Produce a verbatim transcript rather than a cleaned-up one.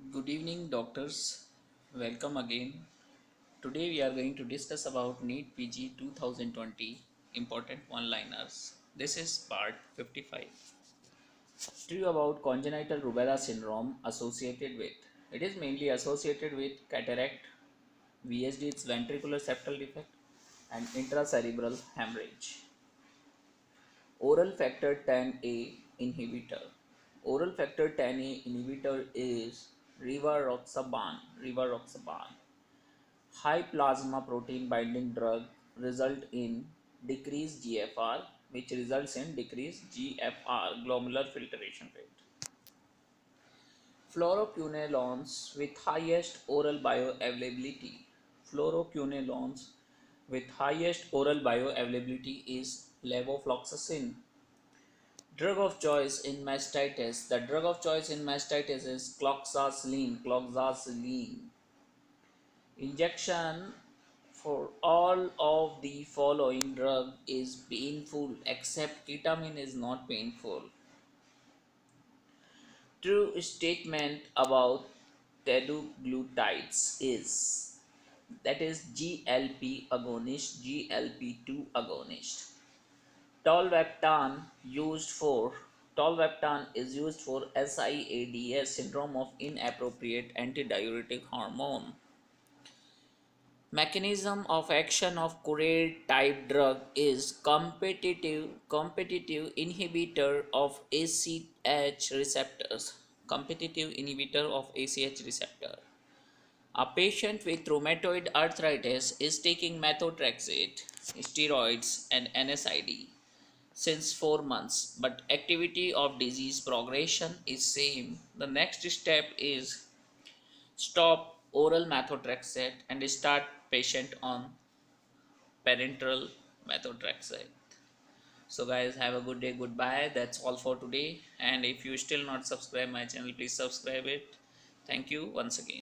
Good evening, doctors. Welcome again. Today we are going to discuss about NEET P G twenty twenty important one-liners. This is part fifty-five. True about congenital rubella syndrome associated with. It is mainly associated with cataract, V S D, its ventricular septal defect, and intracerebral hemorrhage. Oral factor ten A inhibitor. Oral factor ten A inhibitor is rivaroxaban. Rivaroxaban. High plasma protein binding drug result in decreased G F R, which results in decreased G F R, glomerular filtration rate. Fluoroquinolones with highest oral bioavailability. Fluoroquinolones with highest oral bioavailability is levofloxacin. Drug of choice in mastitis. The drug of choice in mastitis is cloxacillin. Cloxacillin. Injection for all of the following drug is painful except ketamine is not painful. True statement about teduglutides is that is G L P agonist, G L P two agonist. Tolvaptan used for Tolvaptan is used for SIADS, syndrome of inappropriate antidiuretic hormone. Mechanism of action of curare type drug is competitive competitive inhibitor of A C H receptors. Competitive inhibitor of A C H receptor. A patient with rheumatoid arthritis is taking methotrexate, steroids, and N SAID since four months, but activity of disease progression is same. The next step is stop oral methotrexate and start patient on parenteral methotrexate. So guys, have a good day. Goodbye. That's all for today, and if you still not subscribe my channel, please subscribe it. Thank you once again.